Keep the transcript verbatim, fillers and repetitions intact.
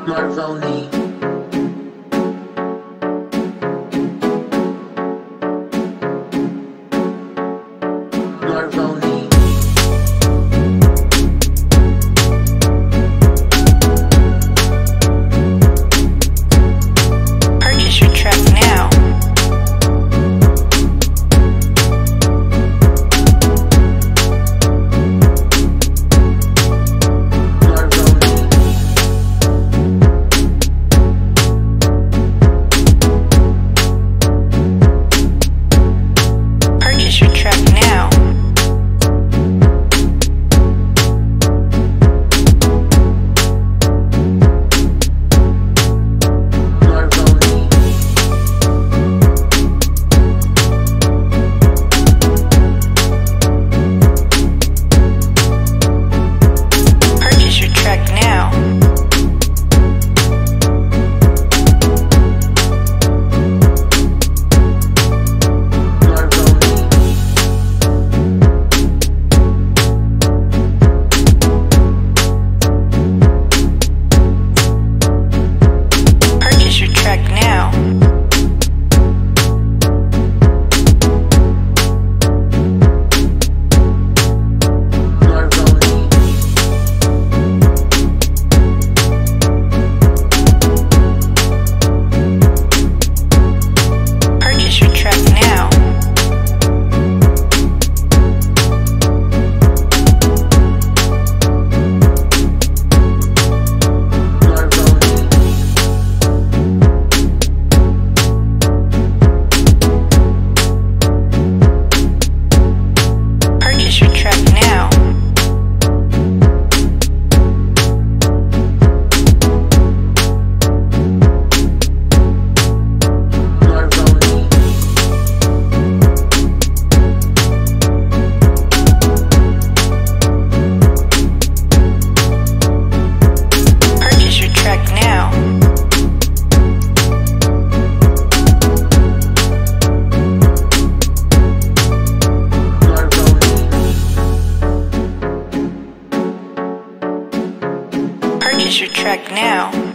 Marvoni. Marvoni. Purchase your track now. Purchase your track now. Purchase your track now. Purchase your track now. Purchase your track now. Purchase your track now. Purchase your track now. Purchase your track now.